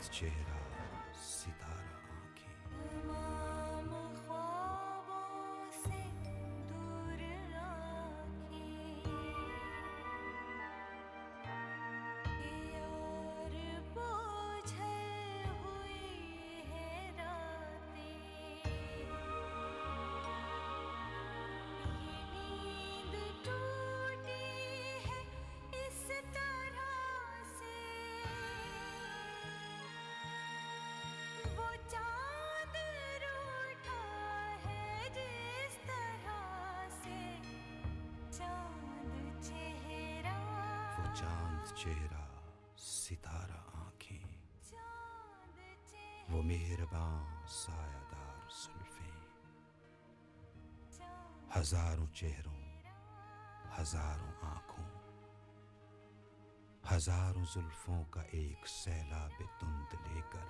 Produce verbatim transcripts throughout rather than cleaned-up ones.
चेहरा सितारा आंखें। तमाम ख्वाबों से दूर आंखें, यार बोझल हुई है रातें। ये नींद टूटी है इस तरह से, वो चांद रूठा है जिस तरह से। चांद चेहरा, वो चांद चेहरा सितारा आंखें, चांद चेहरा, वो मेहरबान सायादार जुल्फें। हजारों चेहरों हजारों आंखों, हजारों जुल्फों का एक सैलाब धुंध लेकर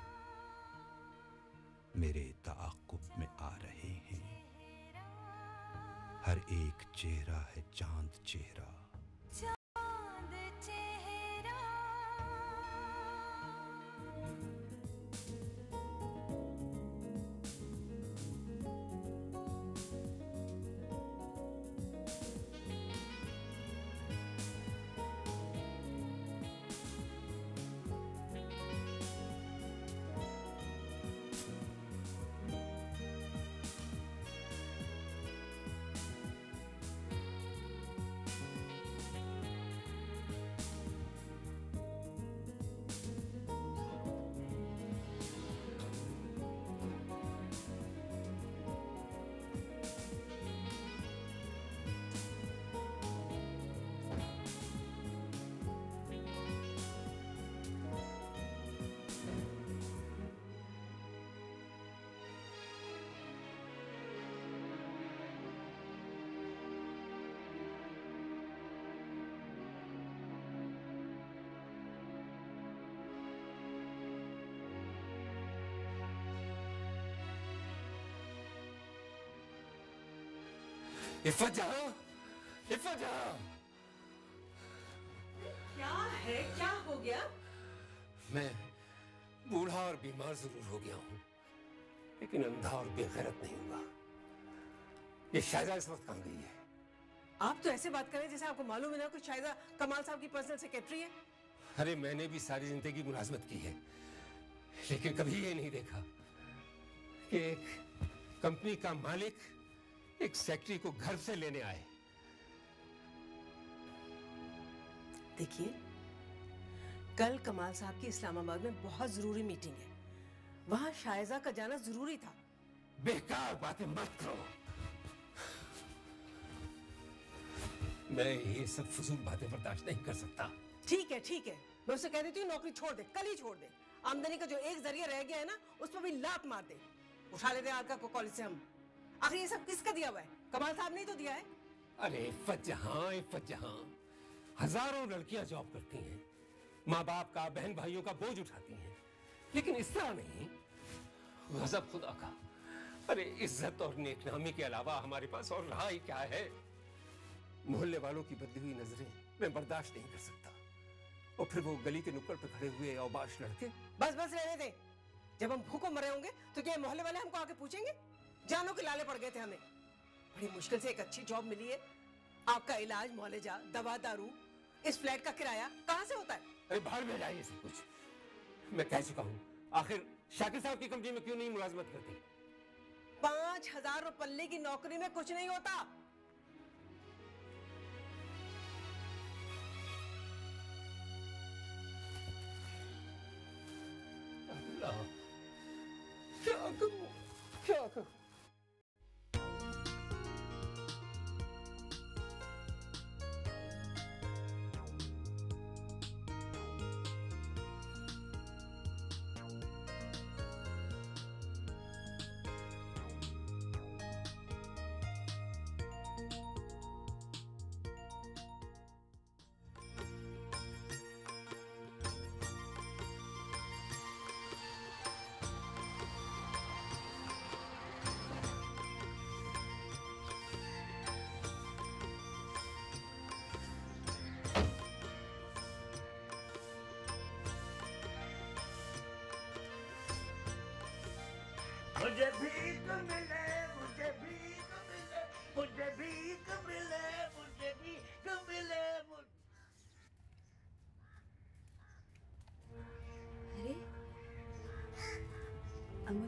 मेरे ताक़ुब में आ रहे हैं। हर एक चेहरा है चांद चेहरा। चांद चेहरा। इफ़्फ़त जहां, इफ़्फ़त जहां। क्या है, क्या हो गया? मैं बूढ़ा और बीमार जरूर हो गया हूं, लेकिन अंधा और बेगैरत नहीं हुआ। ये शायदा इस वक्त कहां गई है? आप तो ऐसे बात करें जैसे आपको मालूम है ना कुछ शायदा कमाल साहब की पर्सनल सेक्रेटरी है। अरे मैंने भी सारी जिंदगी मुलाजमत की है, लेकिन कभी ये नहीं देखा कि एक कंपनी का मालिक एक सेक्रेटरी को घर से लेने आए। देखिए, कल कमाल साहब की इस्लामाबाद में बहुत जरूरी मीटिंग है, वहां शायजा का जाना जरूरी था। बेकार बातें मत करो। मैं ये सब फजूल बातें बर्दाश्त नहीं कर सकता। ठीक है ठीक है, मैं उसे कह देती हूँ नौकरी छोड़ दे, कल ही छोड़ दे। आमदनी का जो एक जरिया रह गया है ना, उस पर भी लात मार दे। उठा लेते आलका को कॉलेज से हम। आखिर ये सब किसका दिया हुआ है? कमाल साहब ने तो दिया है। अरे इफ़्फ़त जहां, इफ़्फ़त जहां, हजारों लड़कियां जॉब करती हैं, माँ बाप का, बहन भाइयों का बोझ उठाती हैं, लेकिन इस तरह नहीं। गजब खुदा का। अरे इज्जत और नेकनामी के अलावा हमारे पास और रहा ही क्या है? मोहल्ले वालों की बदली हुई नजरें मैं बर्दाश्त नहीं कर सकता, और फिर वो गली के नुक्कड़ पर खड़े हुए औबाश लड़के। बस बस रहने दे। जब हम भूखों मरे होंगे तो क्या मोहल्ले वाले हमको आके पूछेंगे? जानों के लाले पड़ गए थे हमें। बड़ी मुश्किल से एक अच्छी जॉब मिली है। आपका इलाज, मुआवजा, दवा दारू, इस फ्लैट का किराया कहां से होता है? अरे बाहर में जाइए सब कुछ। मैं कह चुका हूं, आखिर शाकिर साहब की कंपनी में क्यों नहीं मुलाजमत करती? पांच हजार पल्ले की नौकरी में कुछ नहीं होता। अल्लाह, क्या करूं, क्या करूं?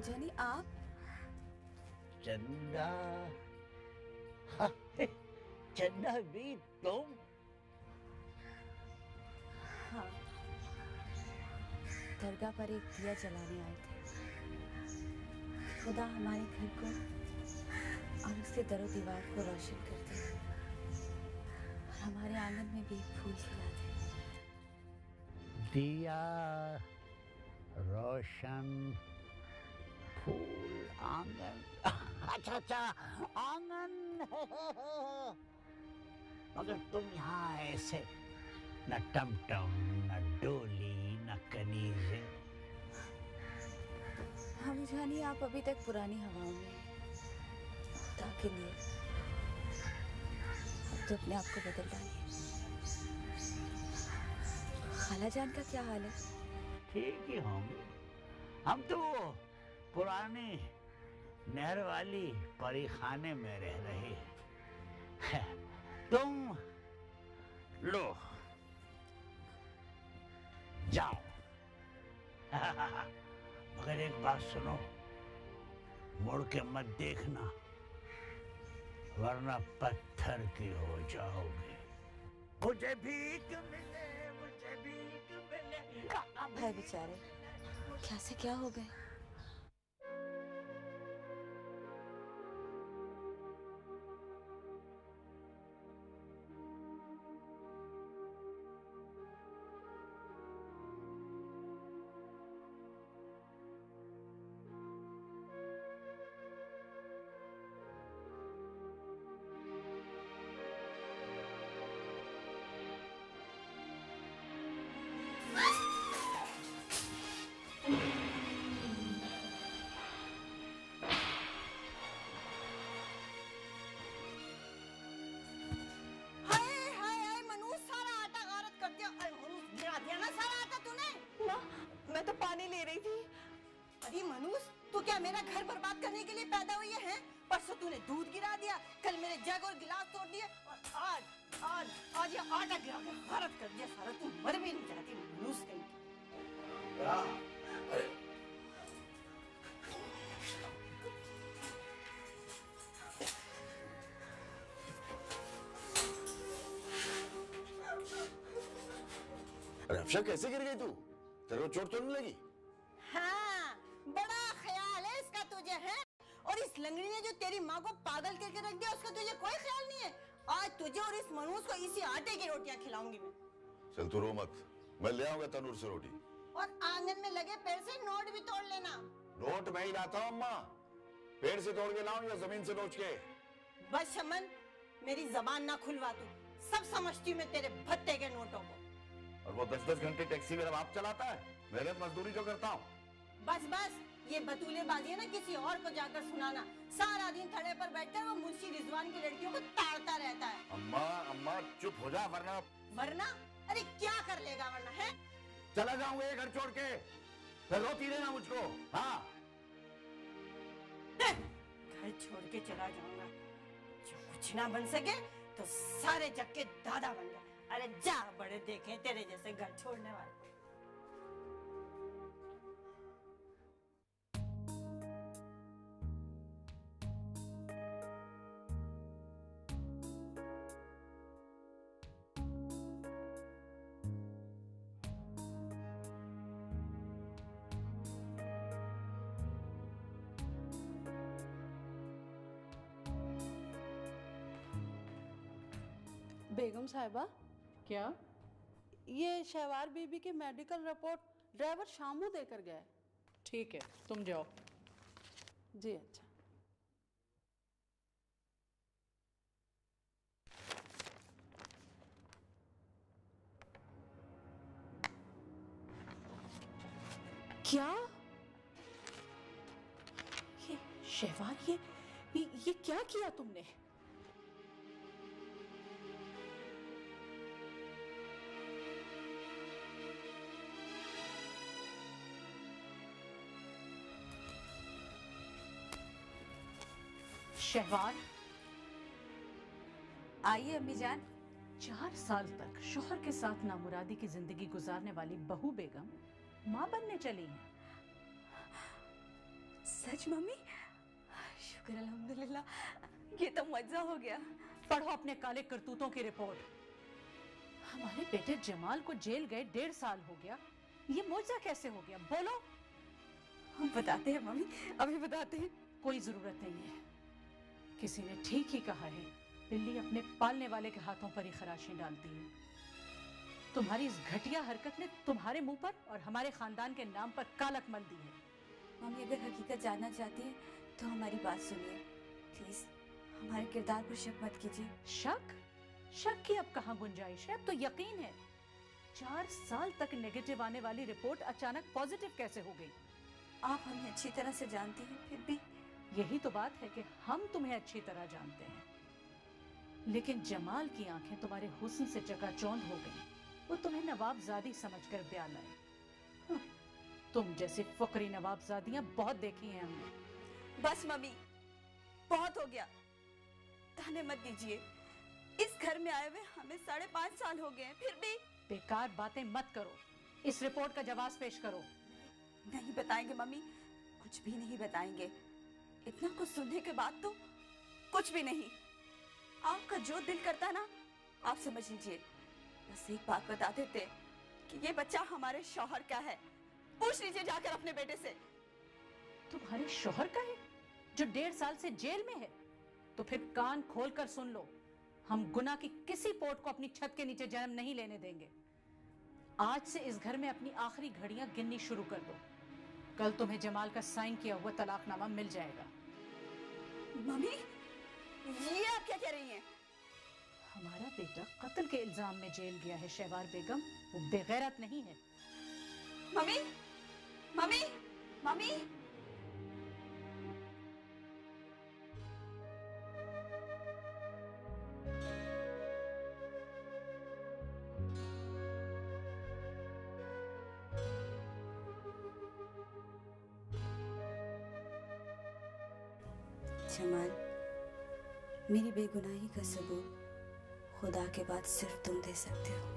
जानी आप? चंदा, चंदा भी तुम? हाँ, दरगाह पर एक दिया जलाने आए थे। खुदा हमारे घर को और उसके दरो दीवार को रोशन कर दे और हमारे आंगन में भी एक फूल खिला दे। दिया रोशन, फूल, आंगन। अच्छा अच्छा, आंगन। मगर तुम यहाँ ऐसे न टमटम, न डोली, न कनीज़े। हम जानिए आप अभी तक पुरानी हवाओं में हैं। खुदा के लिए अब तो अपने आप को बदल डालिए। खाला जान का क्या हाल है? ठीक ही होंगे। हम तो वो पुरानी नहर वाली परी खाने में रह रहे हैं। तुम लो, जाओ। मगर एक बात सुनो, मुड़ के मत देखना, वरना पत्थर की हो जाओगे। मुझे भीख मिले, मुझे भीख मिले। भाई बेचारे, क्या से क्या हो गए? मेरा घर बर्बाद करने के लिए पैदा हुई है, हैं? परसों तूने दूध गिरा दिया, कल मेरे जग और गिलास तोड़ दिए और आज आज आज ये आटा गिरा के भारत कर दिया सारा। तू मर भी नहीं चाहती मनूस कहीं अरे अफशा, कैसे गिर गई तू? तेरे को चोट तो नहीं लगी? हाँ, बड़ा ख्याल है इसका तुझे, है? और इस लंगड़ी ने जो तेरी माँ को पागल करके रख दिया, उसका तुझे कोई ख्याल नहीं है? आज तुझे और इस मनूस को इसी आटे की रोटियां खिलाऊंगी मैं। चल तू रो मत, मैं ले आऊंगा तनूर से रोटी। और आंगन में लगे पेड़ से नोट भी तोड़ लेना। नोट मैं ही लाता हूँ अम्मा, पेड़ से तोड़ के लाऊं या जमीन से नोच के? बस शमन, मेरी जबान ना खुलवा तू, सब समझती हूँ मैं तेरे भत्ते के नोटों को। और वो दस दस घंटे टैक्सी मेरा बाप चलाता है, मेहनत मजदूरी जो करता हूँ। बस बस, ये बतूलेबाजी है ना, किसी और को जाकर सुनाना। सारा दिन थड़े पर बैठकर वो मुंशी रिजवान की लड़कियों को ताड़ता रहता है। अम्मा अम्मा चुप हो जा, वरना वरना अरे क्या कर लेगा वरना, है? चला जाऊंगा ये घर छोड़ के, फिर रोती रहना मुझको। हाँ, घर छोड़ के चला जाऊंगा, जो कुछ ना बन सके तो सारे जग के दादा बन गए। अरे जा, बड़े देखे तेरे जैसे घर छोड़ने वाले। बेगम साहिबा, क्या? ये शहवार बीबी की मेडिकल रिपोर्ट ड्राइवर शामू देकर गया है। ठीक है, तुम जाओ। जी अच्छा। क्या? ये शहवार, ये ये, ये क्या किया तुमने? शहवार, आइए अम्मी जान। चार साल तक शोहर के साथ नामुरादी की जिंदगी गुजारने वाली बहू बेगम मां बनने चली हैं। सच मम्मी? शुक्र अल्हम्दुलिल्लाह, ये तो मजा हो गया। पढ़ो अपने काले करतूतों की रिपोर्ट। हमारे बेटे जमाल को जेल गए डेढ़ साल हो गया, ये मौजा कैसे हो गया? बोलो। हम बताते हैं मम्मी, अभी बताते हैं। कोई जरूरत नहीं है, किसी ने ठीक ही कहा है, बिल्ली अपने पालने वाले के हाथों पर ही खराशें डालती है। तुम्हारी इस घटिया हरकत ने तुम्हारे मुंह पर और हमारे खानदान के नाम पर कालक मल दी है। मम्मी अगर हकीकत जानना चाहती है तो हमारी बात सुनिए प्लीज, हमारे किरदार पर शक मत कीजिए। शक? शक की अब कहाँ गुंजाइश है? अब तो यकीन है। चार साल तक नेगेटिव आने वाली रिपोर्ट अचानक पॉजिटिव कैसे हो गई? आप हमें अच्छी तरह से जानती हैं, फिर भी यही तो बात है कि हम तुम्हें अच्छी तरह जानते हैं, लेकिन जमाल की आंखें तुम्हारे हुस्न से चकाचौंध हो गई। वो तुम्हें नवाबजादी समझकर ब्याह लाए। तुम जैसी फकरी नवाबजादियां बहुत देखी हैं हमने। बस मम्मी, बहुत हो गया, ताने मत दीजिए। इस घर में आए हुए हमें साढ़े पांच साल हो गए हैं, फिर भी बेकार बातें मत करो। इस रिपोर्ट का जवाब पेश करो। नहीं बताएंगे मम्मी, कुछ भी नहीं बताएंगे। इतना कुछ सुनने के बाद तो कुछ भी नहीं। आपका जो दिल करता ना आप समझ लीजिए। बस एक बात बता देते कि ये बच्चा हमारे शौहर का है। पूछ लीजिए जाकर अपने बेटे से। तुम्हारे शौहर का है जो डेढ़ साल से जेल में है? तो फिर कान खोलकर सुन लो, हम गुनाह की किसी पोट को अपनी छत के नीचे जन्म नहीं लेने देंगे। आज से इस घर में अपनी आखिरी घड़ियां गिननी शुरू कर दो। कल तुम्हें जमाल का साइन किया हुआ तलाकनामा मिल जाएगा। मम्मी, ये आप क्या कह रही हैं? हमारा बेटा कत्ल के इल्जाम में जेल गया है शहवार बेगम, वो बेगैरत नहीं है। Mummy, mummy, mummy. जमाल, मेरी बेगुनाही का सबूत खुदा के बाद सिर्फ तुम दे सकते हो।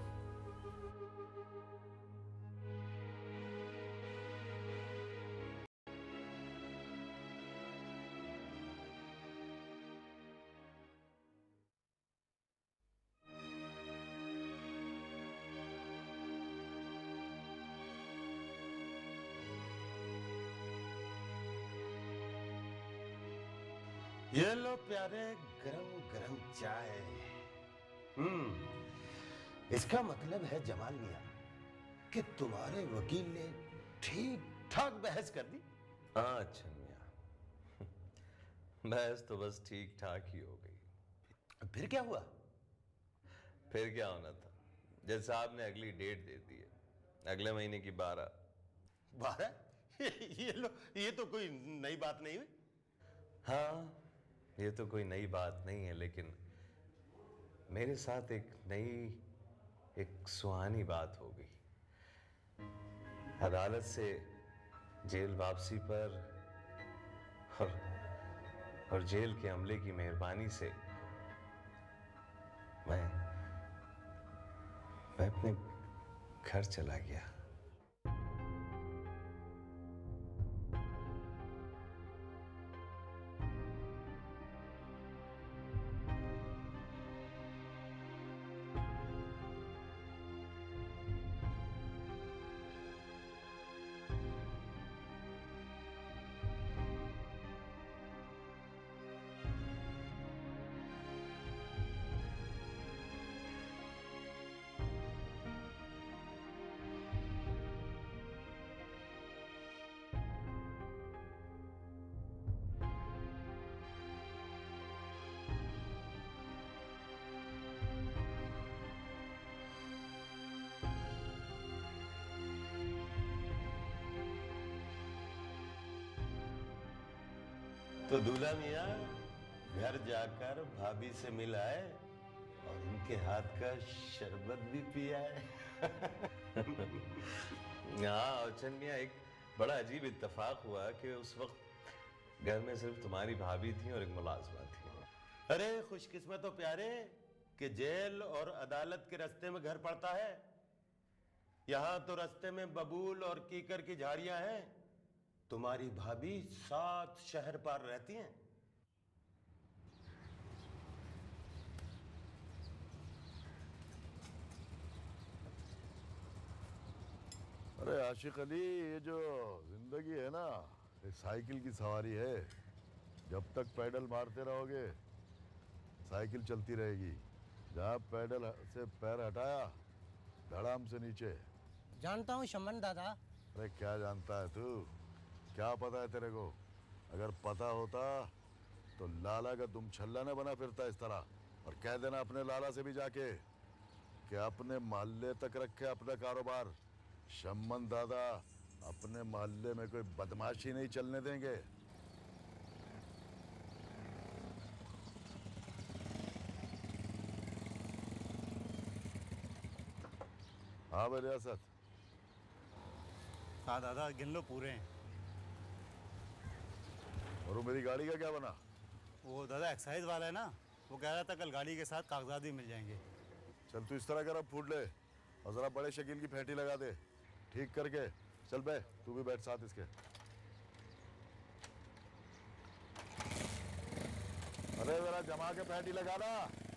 ये लो प्यारे गरम गरम चाय। हम्म, इसका मतलब है जमाल मियां कि तुम्हारे वकील ने ठीक ठाक बहस कर दी। हाँ अच्छा मियां, बहस तो बस ठीक ठाक ही हो गई। फिर क्या हुआ? फिर क्या होना था, जज साहब ने अगली डेट दे दी है, अगले महीने की बारह। बारह? ये लो, ये तो कोई नई बात नहीं हुई। हाँ, ये तो कोई नई बात नहीं है, लेकिन मेरे साथ एक नई एक सुहानी बात हो गई। अदालत से जेल वापसी पर और, और जेल के अमले की मेहरबानी से मैं मैं अपने घर चला गया। तो दूल्हा मियां घर जाकर भाभी से मिलाए और उनके हाथ का शरबत भी पिया है। हाँ औचन मियां, एक बड़ा अजीब इत्तेफाक हुआ कि उस वक्त घर में सिर्फ तुम्हारी भाभी थी और एक मुलाजमा थी। अरे खुशकिस्मत हो प्यारे कि जेल और अदालत के रास्ते में घर पड़ता है। यहाँ तो रास्ते में बबूल और कीकर की झाड़ियां हैं। तुम्हारी भाभी सात शहर पार रहती हैं। अरे आशिक अली, ये जो जिंदगी है ना, ये साइकिल की सवारी है। जब तक पैडल मारते रहोगे साइकिल चलती रहेगी। जहाँ पैडल से पैर हटाया धड़ाम से नीचे। जानता हूँ शमन दादा। अरे क्या जानता है तू? क्या पता है तेरे को? अगर पता होता तो लाला का तुम छल्ला न बना फिरता इस तरह। और कह देना अपने लाला से भी जाके कि अपने मोहल्ले तक रखे अपना कारोबार। शम्मन दादा अपने मोहल्ले में कोई बदमाशी नहीं चलने देंगे। हाँ भाई रियासत। हाँ दादा, गिन लो पूरे हैं। और वो मेरी गाड़ी का क्या बना? वो दादा एक्साइज वाला है ना, वो कह रहा था कल गाड़ी के साथ कागजात भी मिल जाएंगे। चल तू इस तरह कर, अब फूट ले और जरा बड़े शकील की फेंटी लगा दे ठीक करके। चल बे, तू भी बैठ साथ इसके। अरे जरा जमा के फेंटी लगा ना।